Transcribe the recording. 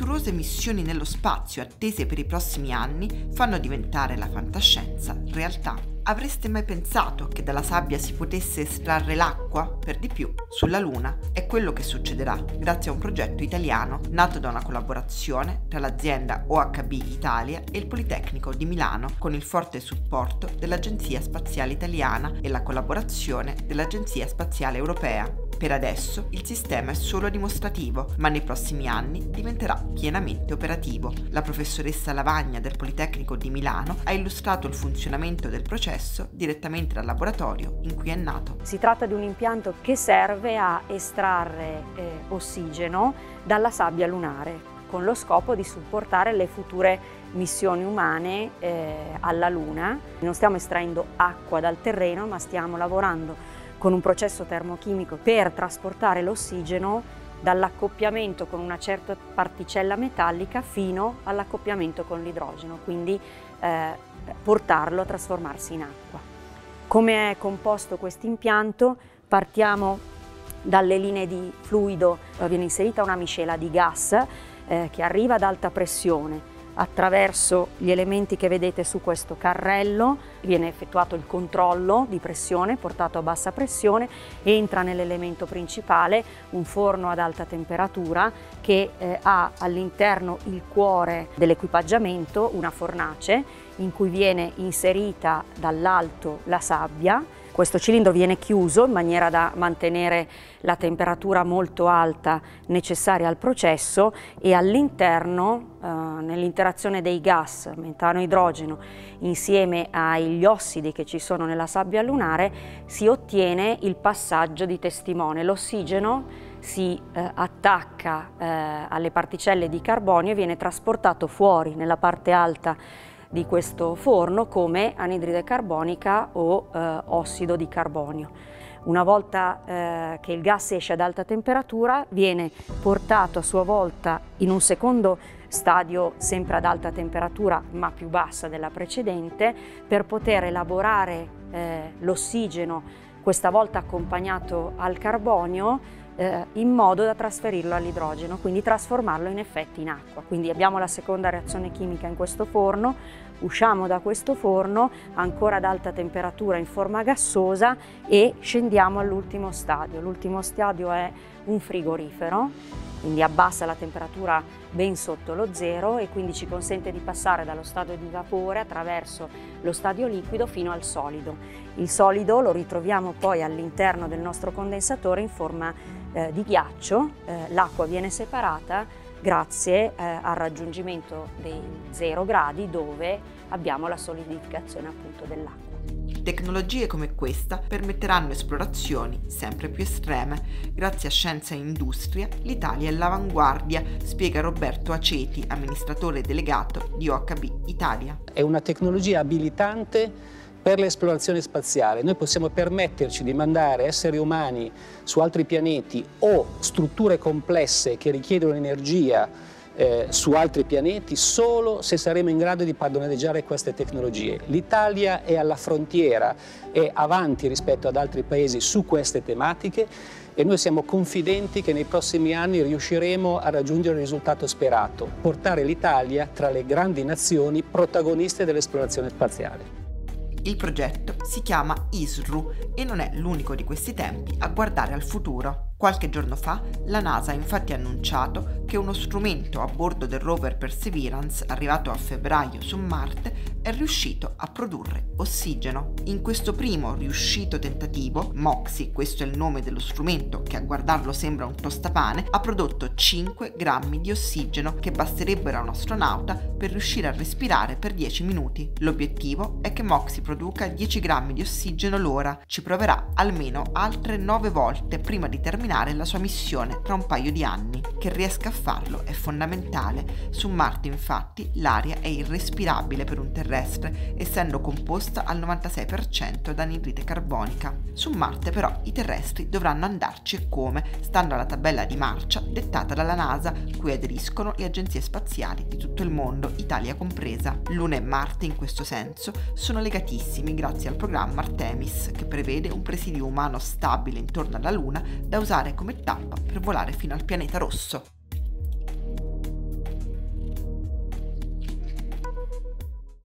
avventurose missioni nello spazio attese per i prossimi anni fanno diventare la fantascienza realtà. Avreste mai pensato che dalla sabbia si potesse estrarre l'acqua? Per di più, sulla Luna è quello che succederà grazie a un progetto italiano nato da una collaborazione tra l'azienda OHB Italia e il Politecnico di Milano, con il forte supporto dell'Agenzia Spaziale Italiana e la collaborazione dell'Agenzia Spaziale Europea. Per adesso il sistema è solo dimostrativo, ma nei prossimi anni diventerà pienamente operativo. La professoressa Lavagna del Politecnico di Milano ha illustrato il funzionamento del processo direttamente dal laboratorio in cui è nato. Si tratta di un impianto che serve a estrarre ossigeno dalla sabbia lunare, con lo scopo di supportare le future missioni umane alla Luna. Non stiamo estraendo acqua dal terreno, ma stiamo lavorando con un processo termochimico per trasportare l'ossigeno dall'accoppiamento con una certa particella metallica fino all'accoppiamento con l'idrogeno, quindi portarlo a trasformarsi in acqua. Come è composto questo impianto? Partiamo dalle linee di fluido, viene inserita una miscela di gas che arriva ad alta pressione. Attraverso gli elementi che vedete su questo carrello viene effettuato il controllo di pressione, portato a bassa pressione, entra nell'elemento principale, un forno ad alta temperatura che ha all'interno il cuore dell'equipaggiamento, una fornace in cui viene inserita dall'alto la sabbia. Questo cilindro viene chiuso in maniera da mantenere la temperatura molto alta necessaria al processo e all'interno, nell'interazione dei gas metano e idrogeno insieme agli ossidi che ci sono nella sabbia lunare, si ottiene il passaggio di testimone. L'ossigeno si attacca alle particelle di carbonio e viene trasportato fuori nella parte alta di questo forno come anidride carbonica o ossido di carbonio. Una volta che il gas esce ad alta temperatura, viene portato a sua volta in un secondo stadio sempre ad alta temperatura ma più bassa della precedente, per poter elaborare l'ossigeno, questa volta accompagnato al carbonio, in modo da trasferirlo all'idrogeno, quindi trasformarlo in effetti in acqua. Quindi abbiamo la seconda reazione chimica in questo forno, usciamo da questo forno ancora ad alta temperatura in forma gassosa e scendiamo all'ultimo stadio. L'ultimo stadio è un frigorifero, quindi abbassa la temperatura ben sotto lo zero e quindi ci consente di passare dallo stadio di vapore attraverso lo stadio liquido fino al solido. Il solido lo ritroviamo poi all'interno del nostro condensatore in forma di ghiaccio, l'acqua viene separata grazie al raggiungimento dei 0 gradi dove abbiamo la solidificazione appunto dell'acqua. Tecnologie come questa permetteranno esplorazioni sempre più estreme. Grazie a scienza e industria, l'Italia è all'avanguardia, spiega Roberto Aceti, amministratore delegato di OHB Italia. È una tecnologia abilitante per l'esplorazione spaziale. Noi possiamo permetterci di mandare esseri umani su altri pianeti o strutture complesse che richiedono energia su altri pianeti solo se saremo in grado di padroneggiare queste tecnologie. L'Italia è alla frontiera, è avanti rispetto ad altri paesi su queste tematiche e noi siamo confidenti che nei prossimi anni riusciremo a raggiungere il risultato sperato, portare l'Italia tra le grandi nazioni protagoniste dell'esplorazione spaziale. Il progetto si chiama ISRU e non è l'unico di questi tempi a guardare al futuro. Qualche giorno fa la NASA ha infatti annunciato che uno strumento a bordo del rover Perseverance, arrivato a febbraio su Marte, è riuscito a produrre ossigeno. In questo primo riuscito tentativo, MOXIE, questo è il nome dello strumento che a guardarlo sembra un tostapane, ha prodotto 5 grammi di ossigeno che basterebbero a un astronauta per riuscire a respirare per 10 minuti. L'obiettivo è che MOXIE produca 10 grammi di ossigeno l'ora. Ci proverà almeno altre 9 volte prima di terminare la sua missione tra un paio di anni. Che riesca a farlo è fondamentale. Su Marte infatti l'aria è irrespirabile per un terrestre, essendo composta al 96% da anidride carbonica. Su Marte però i terrestri dovranno andarci e come, stando alla tabella di marcia dettata dalla NASA, cui aderiscono le agenzie spaziali di tutto il mondo, Italia compresa. Luna e Marte in questo senso sono legatissimi grazie al programma Artemis, che prevede un presidio umano stabile intorno alla Luna da usare come tappa per volare fino al pianeta rosso.